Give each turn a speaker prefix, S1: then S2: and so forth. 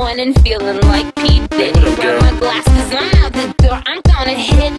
S1: going and feeling like P. Diddy. Grab my glasses, I'm out the door, I'm gonna hit